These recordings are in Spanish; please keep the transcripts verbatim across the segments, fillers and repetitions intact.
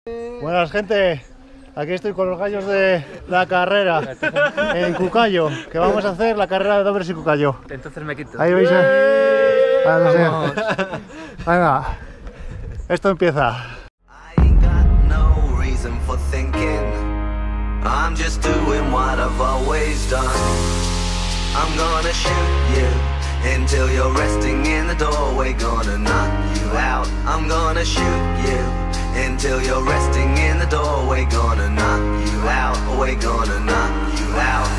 Buenas, gente. Aquí estoy con los gallos de la carrera en Cucayo, que vamos a hacer la carrera de Dobres y Cucayo. Entonces me quito. Ahí veis. Eh. Ah, no sé. Venga, esto empieza. I'm just doing what I've always done. I'm gonna shoot you until you're resting in the doorway, gonna knock you out. I'm gonna shoot you until you're resting in the doorway, gonna knock you out. We're gonna knock you out.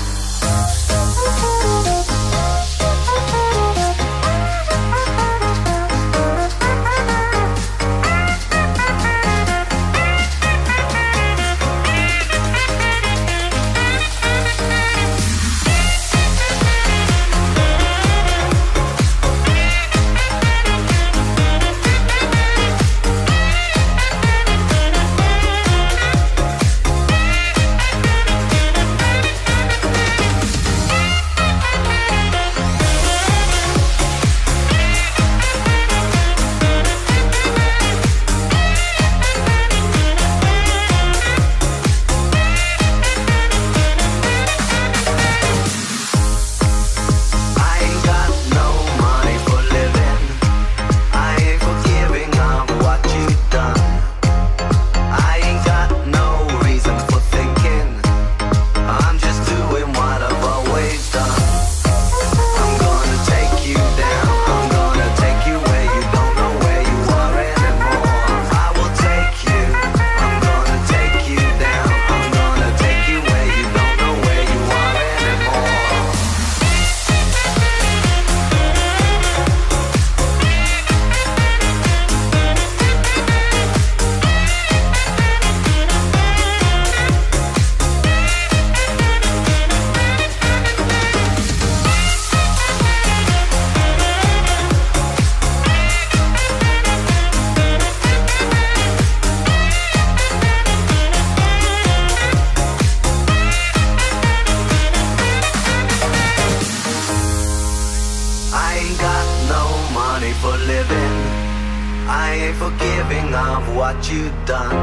Forgiving of what you've done.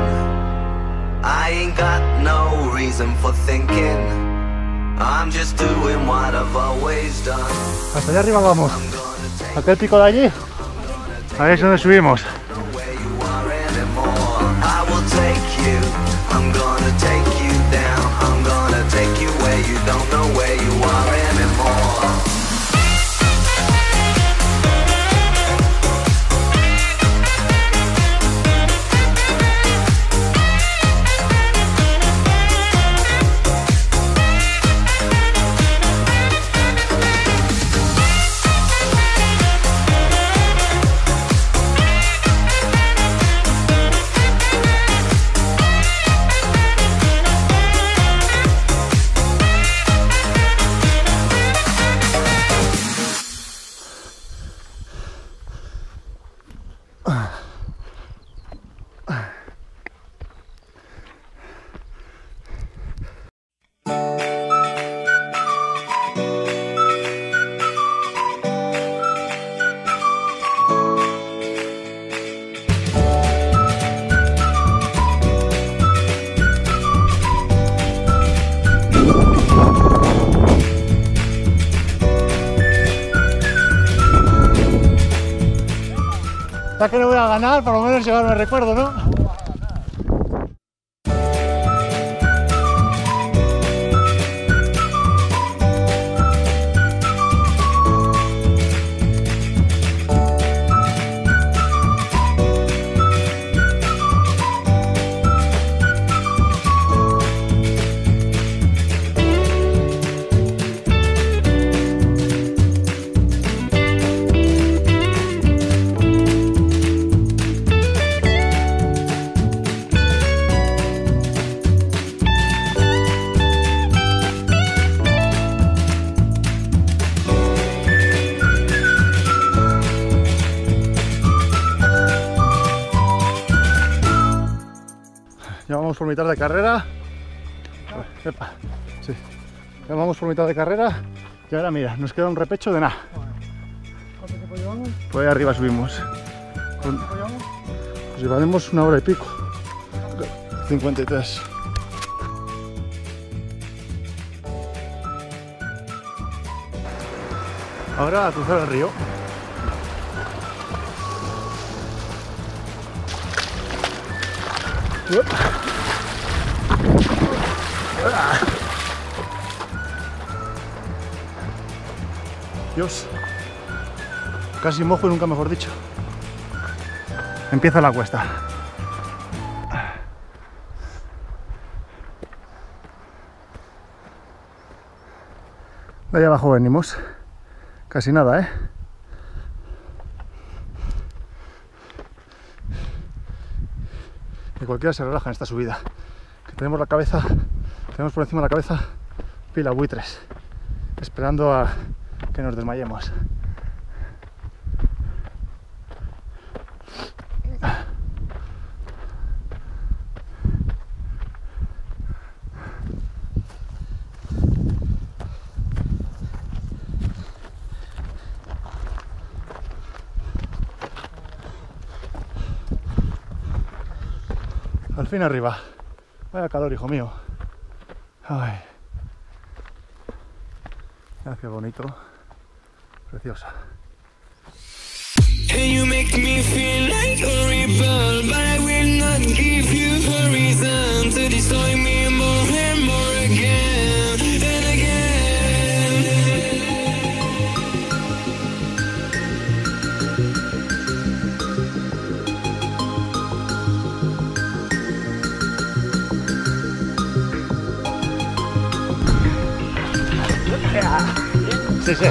I ain't got no reason for thinking. I'm just doing what I've always done. Hasta allá arriba vamos. Aquel pico de allí. Ahí es donde subimos. Ya que no voy a ganar, por lo menos llevarme el recuerdo, ¿no? Ya vamos por mitad de carrera. Epa, sí. Ya vamos por mitad de carrera. Y ahora mira, nos queda un repecho de nada. ¿Cuánto tiempo llevamos? Pues ahí arriba subimos. ¿Cuánto tiempo llevamos? Pues llevaremos una hora y pico. cincuenta y tres. Ahora a cruzar el río. Dios, casi mojo y nunca mejor dicho. Empieza la cuesta. De ahí abajo venimos. Casi nada, ¿eh? Y cualquiera se relaja en esta subida. Que tenemos la cabeza, tenemos por encima de la cabeza pila buitres, esperando a que nos desmayemos. Al fin arriba. Vaya calor, hijo mío. Ay. Ah, qué bonito. Preciosa. And you make me feel like a rebel, but I will not give you a reason to destroy me more and more again and again. Sí, sí.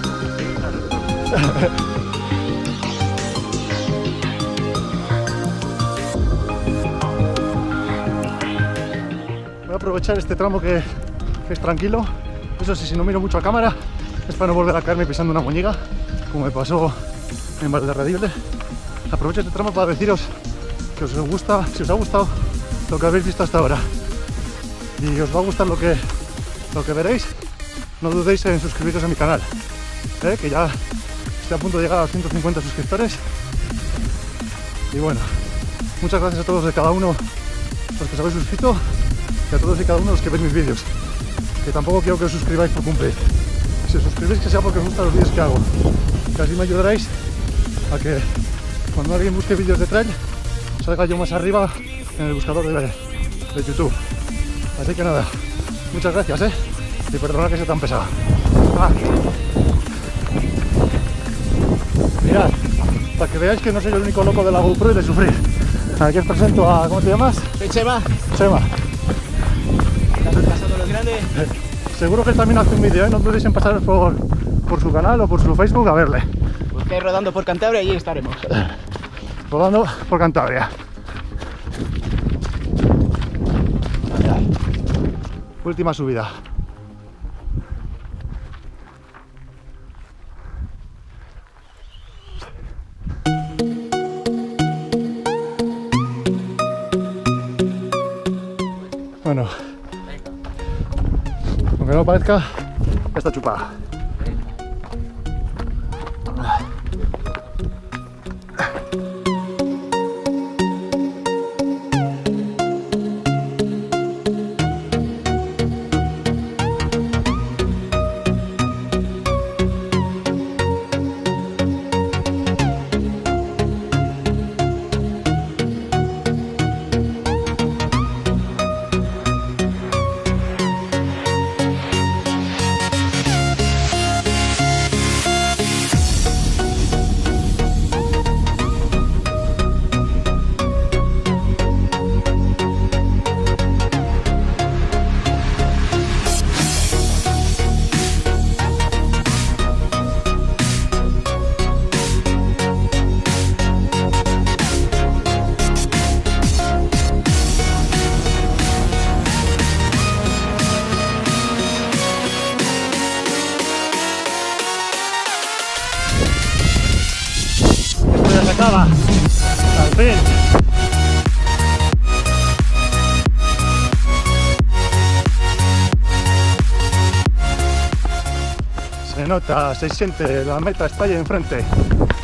Voy a aprovechar este tramo que, que es tranquilo. Eso sí, si no miro mucho a cámara es para no volver a caerme pisando una moñiga, como me pasó en Valderredible. Aprovecho este tramo para deciros que os gusta, si os ha gustado lo que habéis visto hasta ahora y os va a gustar lo que, lo que veréis, no dudéis en suscribiros a mi canal, ¿eh? Que ya estoy a punto de llegar a los ciento cincuenta suscriptores. Y bueno, muchas gracias a todos de cada uno los que os habéis suscrito y a todos y cada uno los que veis mis vídeos, que tampoco quiero que os suscribáis por cumplir. Si os suscribís, que sea porque os gustan los vídeos que hago, que así me ayudaréis a que cuando alguien busque vídeos de trail salga yo más arriba en el buscador de, de YouTube. Así que nada, muchas gracias, ¿eh? Y perdonad que sea tan pesado. Ah. Mirad, para que veáis que no soy el único loco de la GoPro y de sufrir. Aquí os presento a... ¿cómo te llamas? Soy Chema. Chema. Estás pasando los grandes. Eh, seguro que él también hace un vídeo, ¿eh? No dudéis en pasar por, por su canal o por su Facebook a verle. Busquéis Rodando por Cantabria y ahí estaremos. Rodando por Cantabria. Última subida. Bueno, aunque no parezca, está chupada. Acaba, al fin. Se nota, se siente, la meta está ahí enfrente.